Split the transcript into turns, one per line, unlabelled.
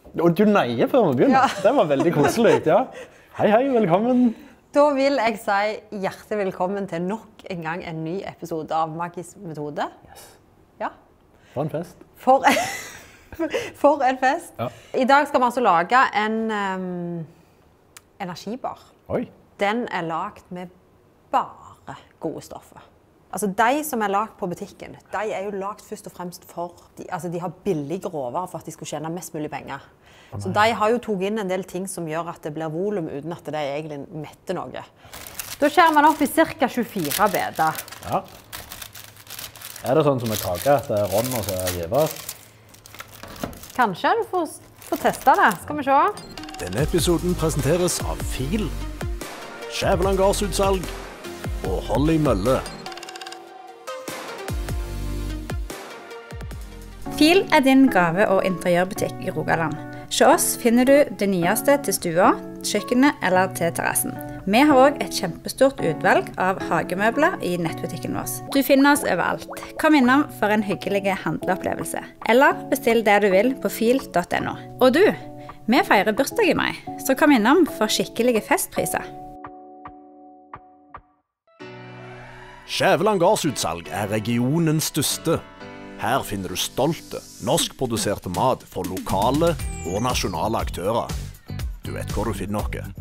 Og du neier før vi begynner.
Ja.
Det var veldig koselig, ja. Hei, hei, velkommen.
Da vil jeg si hjertelig velkommen til nok en gang en ny episode av Magisk metode.
Yes.
Ja.
For en fest.
For en fest.
Ja.
I dag skal vi altså lage en energibar.
Oi.
Den er lagt med bare gode stoffer. Altså de som er lagt på butikken, de er jo lagt først og fremst for, de har billige råvarer for at de skulle tjene mest mulig penger. Så de har jo tog inn en del ting som gjør at det blir volum uten at det egentlig metter noe. Da skjærer man opp i ca. 24 beder.
Ja. Er det sånn som med kake, at det er rånd og så er giver?
Kanskje du får teste det. Skal vi se.
Denne episoden presenteres av Fil, Skjæveland gardsutsalg og Hold i mølle.
Fil er din gave- og interiørbutikk i Rogaland. Hos oss finner du det nyeste til stua, kjøkkenet eller til terrassen. Vi har også et kjempestort utvalg av hagemøbler i nettbutikken vår. Du finner oss overalt. Kom innom for en hyggelig handleopplevelse. Eller bestill det du vil på fil.no. Og du, vi feirer bursdag i mai, så kom innom for skikkelige festpriser.
Skjæveland gardsutsalg er regionens største. Her finner du stolte, norskproduserte mat for lokale og nasjonale aktører. Du vet hvor du finner noe.